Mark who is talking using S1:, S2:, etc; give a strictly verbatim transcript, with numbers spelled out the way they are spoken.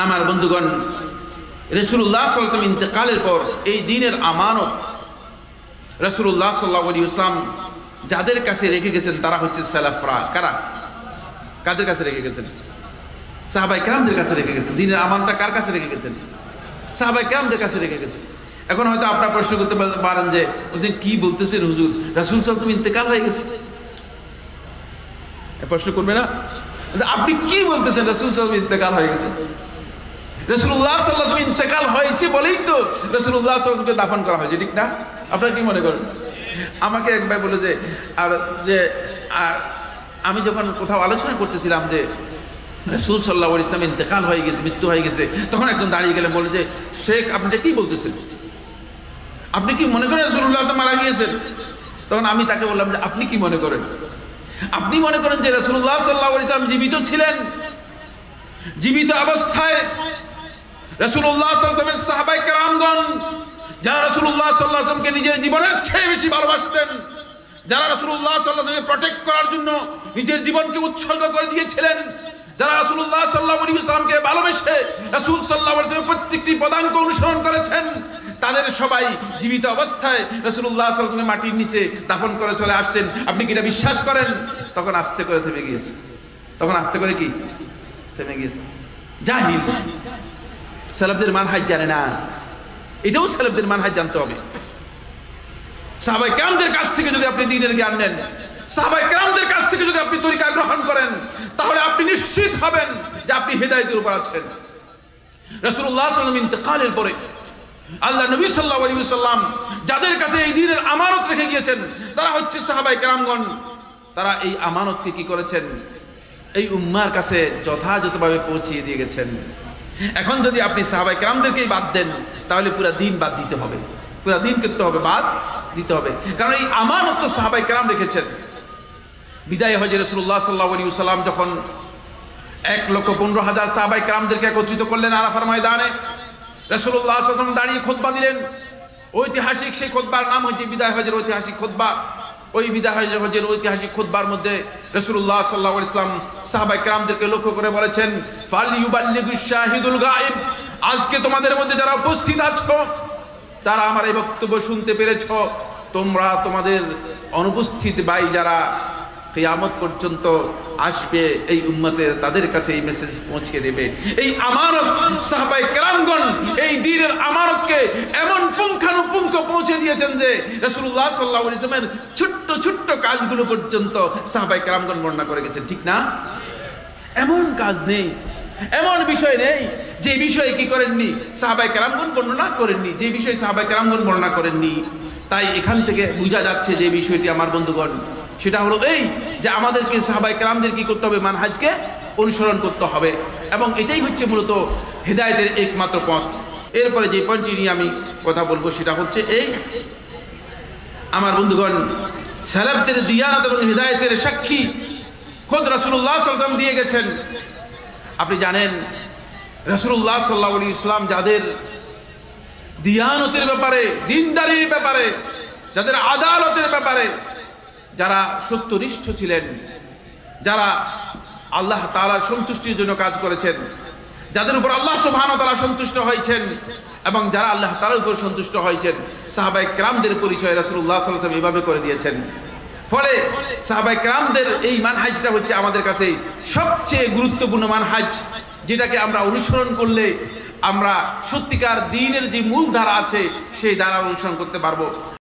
S1: আমার বন্ধুগণ, রাসূলুল্লাহ সাল্লাল্লাহু আলাইহি ওয়াসাল্লাম ইন্তেকালের পর এই দ্বীনের আমানত রাসূলুল্লাহ সাল্লাল্লাহু আলাইহি ওয়াসাল্লাম যাদের কাছে রেখে গেছেন তারা হচ্ছে সালাফরা। কারা? কাদের কাছে রেখে গেছেন? সাহাবায়ে কেরামদের কাছে রেখে গেছেন। দ্বীনের আমানতটা কার কাছে রেখে গেছেন? সাহাবায়ে কেরামদের কাছে রেখে গেছেন। এখন হয়তো আপনারা প্রশ্ন করতে পারেন যে কি বলতেছেন হুজুর, রাসূল সাল্লাল্লাহু আলাইহি ওয়াসাল্লাম ইন্তেকাল হয়ে গেছে? প্রশ্ন করবে না? আপনি কি বলতেছেন রাসূল সাল্লাল্লাহু আলাইহি ওয়াসাল্লাম ইন্তেকাল হয়ে গেছে? রাসূলুল্লাহ সাল্লাল্লাহু আলাইহি ওয়াসাল্লাম ইন্তেকাল হয়েছে বলেই তো রাসূলুল্লাহ সাল্লাল্লাহু আলাইহি ওয়াসাল্লামকে দাফন করা হয়েছে, ঠিক না? আপনারা কি মনে করেন? আমাকে এক ভাই বলে যে আর যে আর আমি যখন কোথাও আলোচনা করতেছিলাম যে রাসূল সাল্লাল্লাহু আলাইহি ওয়াসাল্লাম ইন্তেকাল হয়ে গেছে, মৃত্যু হয়ে গেছে, তখন একজন দাঁড়িয়ে গেলেন, বলে যে শেখ আপনি কি বলতেছেন? আপনি কি মনে করেন রাসূলুল্লাহ সাল্লাল্লাহু আলাইহি ওয়াসাল্লাম মারা গিয়েছেন? তখন আমি তাকে বললাম যে আপনি কি মনে করেন? আপনি মনে করেন যে রাসূলুল্লাহ সাল্লাল্লাহু আলাইহি ওয়াসাল্লাম জীবিত ছিলেন? জীবিত অবস্থায় রাসূলুল্লাহ সাল্লাল্লাহু আলাইহি ওয়াসাল্লামের সাহাবায়ে কেরামগণ যারা রাসূলুল্লাহ সাল্লাল্লাহু আলাইহি ওয়াসাল্লামকে নিজের জীবনের চেয়ে বেশি ভালোবাসতেন, যারা রাসূলুল্লাহ সাল্লাল্লাহু আলাইহি ওয়াসাল্লামকে প্রটেক্ট করার জন্য নিজের জীবনকে উৎসর্গ করে দিয়েছিলেন, যারা রাসূলুল্লাহ সাল্লাল্লাহু আলাইহি ওয়াসাল্লামকে ভালোবেসে রাসূল সাল্লাল্লাহু আলাইহি ওয়াসাল্লামের প্রত্যেকটি পদাঙ্ক অনুসরণ করেছেন, তাদের সবাই জীবিত অবস্থায় রাসূলুল্লাহ সাল্লাল্লাহু আলাইহি ওয়াসাল্লামের মাটির নিচে দাফন করে চলে আসছেন। আপনি কি এটা বিশ্বাস করেন? তখন আস্তে করে থেমে গিয়েছে। তখন আস্তে করে কি থেমে গিয়েছে। জাহিল, সালাফদের মানহাজ জানে না। এটাও সালাফদের মানহাজ জানতে হবে। সাহাবায়ে কেরামদের কাছ থেকে যদি আপনি দ্বীনের জ্ঞান নেন, সাহাবায়ে কেরামদের কাছ থেকে যদি আপনি তরিকা গ্রহণ করেন, তাহলে আপনি নিশ্চিত হবেন যে আপনি হেদায়েতের উপর আছেন। রাসূলুল্লাহ সাল্লাল্লাহু আলাইহি ওয়াসাল্লাম ইন্তেকালের পরে আল্লাহ নবী সাল্লাল্লাহু আলাইহি ওয়াসাল্লাম যাদের কাছে এই দ্বীনের আমানত রেখে গিয়েছেন তারা হচ্ছে সাহাবায়ে কেরামগণ। তারা এই আমানতকে কি করেছেন? এই উম্মার কাছে যথাযথভাবে পৌঁছিয়ে দিয়ে গেছেন। এখন যদি আপনি সাহাবায়ে কেরামদেরকেই বাদ দেন, তাহলে পুরো দ্বীন বাদ দিতে হবে, পুরো দ্বীন করতে হবে, বাদ দিতে হবে। কারণ এই আমানত তো সাহাবায়ে কেরাম রেখেছেন। বিদায় হজে রাসূলুল্লাহ সাল্লাল্লাহু আলাইহি ওয়াসাল্লাম যখন এক লক্ষ পনেরো হাজার সাহাবায়ে কেরামদেরকে একত্রিত করলেন আরাফার ময়দানে, রাসূলুল্লাহ সাল্লাল্লাহু আলাইহি ওয়াসাল্লাম দাঁড়িয়ে খুতবা দিলেন। ঐতিহাসিক সেই খুতবার নাম হচ্ছে বিদায় হজের ঐতিহাসিক খুতবা। ওই বিদায় হজের ঐতিহাসিক খুতবার মধ্যে রাসূলুল্লাহ সাল্লাল্লাহু আলাইহি ওয়াসাল্লাম সাহাবায়ে কেরামদেরকে লক্ষ্য করে বলেছেন, ফালইউবাল্লিগুশ শাহিদুল গায়ব, আজকে তোমাদের মধ্যে যারা উপস্থিত আছো, তারা আমার এই বক্তব্য শুনতে পেরেছো, তোমরা তোমাদের অনুপস্থিত ভাই যারা কিয়ামত পর্যন্ত আসবে এই উম্মতের, তাদের কাছে এই মেসেজ পৌঁছে দেবে। এই আমানত সাহাবায়ে কেরামগণ এই দ্বীনের আমানতকে এমন পুঙ্খানুপুঙ্খ পৌঁছে দিয়েছেন যে রাসূলুল্লাহ সাল্লাল্লাহু আলাইহি ওয়াসাল্লামের ছোট্ট ছোট্ট কাজগুলো পর্যন্ত সাহাবায়ে কেরামগণ বর্ণনা করে গেছেন, ঠিক না? এমন কাজ নেই, এমন বিষয় নেই যে বিষয়ে কি করেননি সাহাবায়ে কেরামগণ বর্ণনা করেননি, যে বিষয়ে সাহাবায়ে কেরামগণ বর্ণনা করেননি। তাই এখান থেকে বোঝা যাচ্ছে যে বিষয়টি আমার বন্ধুগণ, সেটা হলো এই যে আমাদেরকে সাহাবায়ে কেরামদের কি করতে হবে? মানহাজকে অনুসরণ করতে হবে, এবং এটাই হচ্ছে মূলত হেদায়েতের একমাত্র পথ। এরপরে যে পয়েন্টটি নিয়ে আমি কথা বলবো সেটা হচ্ছে এই, আমার বন্ধুগণ, সালাফদের দিয়ানত এবং হেদায়েতের সাক্ষী খোদ রাসূলুল্লাহ সাল্লাল্লাহু আলাইহি ওয়াসাল্লাম দিয়ে গেছেন। আপনি জানেন রাসূলুল্লাহ সাল্লাল্লাহু আলাইহি ওয়াসাল্লাম যাদের দিয়ানতের ব্যাপারে, দিনদারির ব্যাপারে, যাদের আদালতের ব্যাপারে যারা সত্যনিষ্ঠ ছিলেন, যারা আল্লাহ তাআলার সন্তুষ্টির জন্য কাজ করেছেন, যাদের উপর আল্লাহ সুবহানাহু ওয়া তাআলা সন্তুষ্ট হয়েছেন, এবং যারা আল্লাহ তাআলার উপর সন্তুষ্ট হয়েছেন, সাহাবায়ে কেরামদের পরিচয় রাসূলুল্লাহ সাল্লাল্লাহু আলাইহি ওয়াসাল্লাম এভাবে করে দিয়েছেন। ফলে সাহাবায়ে কেরামদের এই মানহাজটা হচ্ছে আমাদের কাছে সবচেয়ে গুরুত্বপূর্ণ মানহাজ, যেটাকে আমরা অনুসরণ করলে আমরা সত্যিকার দ্বীনের যে মূল ধারা আছে সেই ধারা অনুসরণ করতে পারবো।